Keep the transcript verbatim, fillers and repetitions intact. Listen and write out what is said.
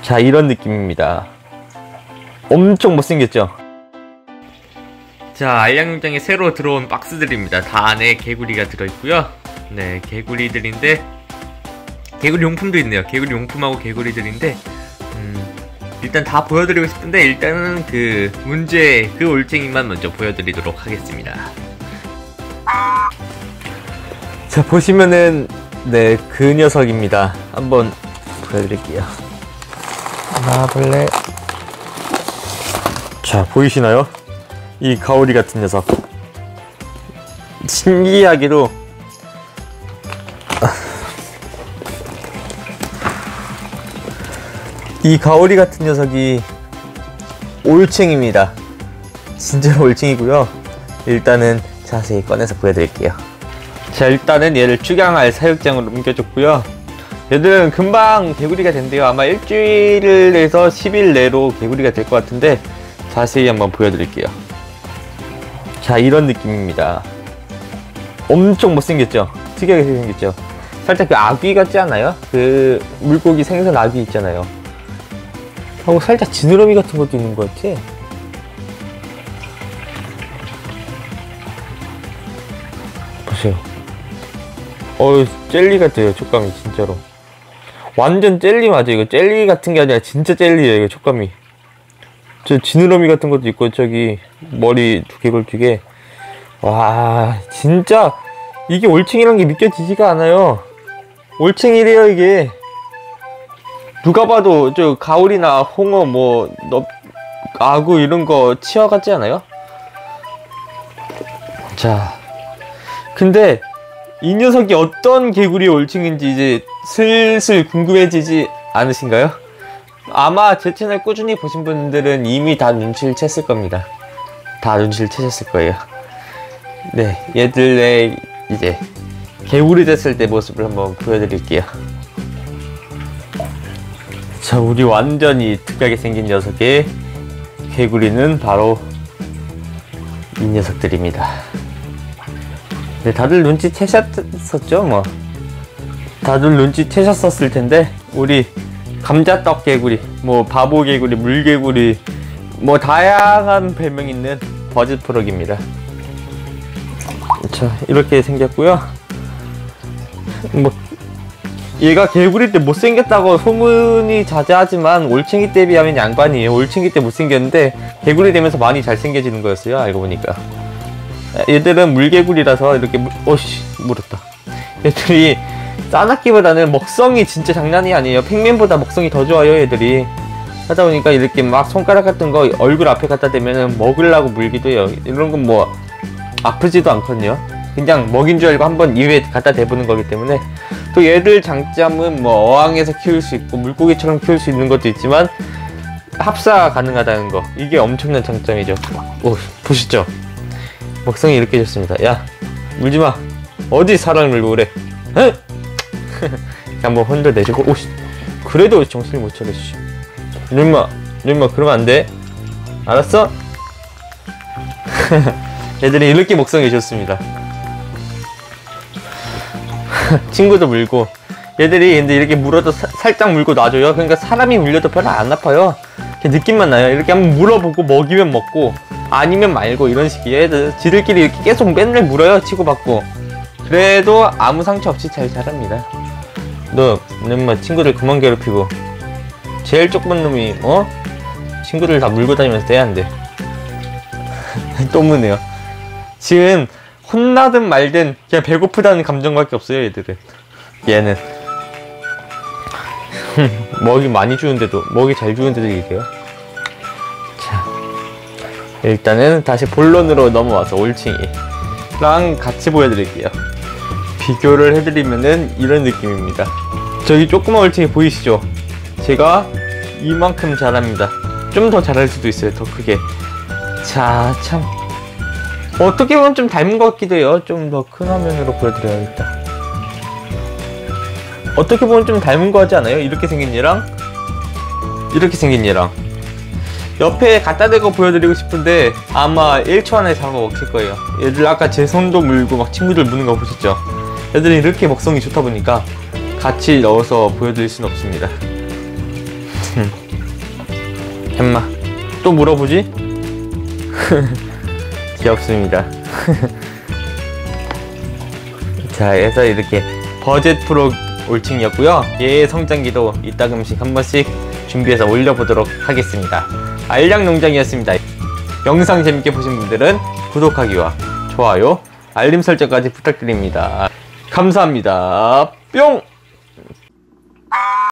자, 이런 느낌입니다. 엄청 못생겼죠? 자, 알약용장에 새로 들어온 박스들입니다. 다 안에 개구리가 들어있고요. 네, 개구리들인데 개구리 용품도 있네요. 개구리 용품하고 개구리들인데 음, 일단 다 보여드리고 싶은데 일단은 그 문제 그 올챙이만 먼저 보여드리도록 하겠습니다. 자, 보시면은 네, 그 녀석입니다. 한번 보여드릴게요. 나와볼래? 자, 보이시나요? 이 가오리 같은 녀석. 신기하게도 이 가오리 같은 녀석이 올챙입니다. 진짜로 올챙이고요. 일단은 자세히 꺼내서 보여드릴게요. 자, 일단은 얘를 축양할 사육장으로 옮겨줬고요. 얘들은 금방 개구리가 된대요. 아마 일주일에서 십 일 내로 개구리가 될 것 같은데 자세히 한번 보여드릴게요. 자, 이런 느낌입니다. 엄청 못생겼죠? 특이하게 생겼죠? 살짝 그 아귀 같지 않아요? 그 물고기 생선 아귀 있잖아요. 하고 살짝 지느러미 같은 것도 있는 것 같아. 보세요. 어우, 젤리 같아요, 촉감이. 진짜로 완전 젤리 맞아. 이거 젤리 같은 게 아니라 진짜 젤리예요, 이거 촉감이. 저 지느러미 같은 것도 있고, 저기 머리 두 개 걸치게. 와, 진짜 이게 올챙이란 게 믿겨지지가 않아요. 올챙이래요, 이게. 누가 봐도 저 가오리나 홍어 뭐 넙, 아구 이런 거 치어 같지 않아요? 자, 근데 이 녀석이 어떤 개구리 올챙인지 이제 슬슬 궁금해지지 않으신가요? 아마 제 채널 꾸준히 보신 분들은 이미 다 눈치를 챘을 겁니다. 다 눈치를 채셨을 거예요. 네, 얘들의 이제 개구리 됐을 때 모습을 한번 보여드릴게요. 자, 우리 완전히 특이하게 생긴 녀석의 개구리는 바로 이 녀석들입니다. 네, 다들 눈치채셨었죠? 뭐 다들 눈치채셨었을 텐데 우리 감자떡 개구리, 뭐 바보 개구리, 물개구리, 뭐 다양한 별명 있는 버즈프럭입니다. 자, 이렇게 생겼고요. 뭐 얘가 개구리 때 못생겼다고 소문이 자자하지만 올챙이 때 비하면 양반이에요. 올챙이 때 못생겼는데 개구리 되면서 많이 잘생겨지는 거였어요, 알고 보니까. 얘들은 물개구리라서 이렇게 물... 오씨, 물었다. 얘들이 싸납기보다는 먹성이 진짜 장난이 아니에요. 펭귄보다 먹성이 더 좋아요, 얘들이. 하다 보니까 이렇게 막 손가락 같은 거 얼굴 앞에 갖다 대면은 먹으려고 물기도 해요. 이런 건 뭐 아프지도 않거든요. 그냥 먹인 줄 알고 한번 입에 갖다 대보는 거기 때문에. 또 얘들 장점은 뭐 어항에서 키울 수 있고 물고기처럼 키울 수 있는 것도 있지만 합사 가능하다는 거, 이게 엄청난 장점이죠. 오, 보시죠. 먹성이 이렇게 좋습니다. 야, 물지마. 어디 사람을 물고 그래. 에? 한번 혼자 내주고. 오씨, 그래도 정신을 못 차리시. 이놈아, 이놈아, 그러면 안 돼. 알았어? 얘들이 이렇게 먹성이 좋습니다. 친구도 물고. 얘들이 근데 이렇게 물어도 사, 살짝 물고 놔줘요. 그러니까 사람이 물려도 별로 안 아파요. 그냥 느낌만 나요. 이렇게 한번 물어보고 먹이면 먹고 아니면 말고 이런 식이에요. 얘들 지들끼리 이렇게 계속 맨날 물어요, 치고받고. 그래도 아무 상처 없이 잘 자랍니다. 너, 너 친구들 그만 괴롭히고. 제일 쪽번 놈이 어? 친구들 다 물고 다니면서 돼야 안 돼. 또 무네요. 지금 혼나든 말든 그냥 배고프다는 감정밖에 없어요, 얘들은. 얘는 먹이 많이 주는데도, 먹이 잘 주는데도 이래요. 자, 일단은 다시 본론으로 넘어와서 올챙이랑 같이 보여드릴게요. 비교를 해드리면은 이런 느낌입니다. 저기 조그만 올챙이 보이시죠? 제가 이만큼 자랍니다. 좀 더 자랄 수도 있어요, 더 크게. 자, 참 어떻게 보면 좀 닮은 것 같기도 해요. 좀 더 큰 화면으로 보여드려야겠다. 어떻게 보면 좀 닮은 것 같지 않아요? 이렇게 생긴 얘랑 이렇게 생긴 얘랑. 옆에 갖다 대고 보여드리고 싶은데 아마 일 초 안에 잡아먹힐 거예요. 얘들 아까 제 손도 물고 막 친구들 무는 거 보셨죠? 얘들이 이렇게 먹성이 좋다 보니까 같이 넣어서 보여드릴 수는 없습니다. 햄마 또 물어보지? 귀엽습니다. 자, 해서 이렇게 버젯 프로 올챙이였고요. 얘의 성장기도 이따금씩 한 번씩 준비해서 올려보도록 하겠습니다. 알약농장이었습니다. 영상 재밌게 보신 분들은 구독하기와 좋아요, 알림 설정까지 부탁드립니다. 감사합니다. 뿅!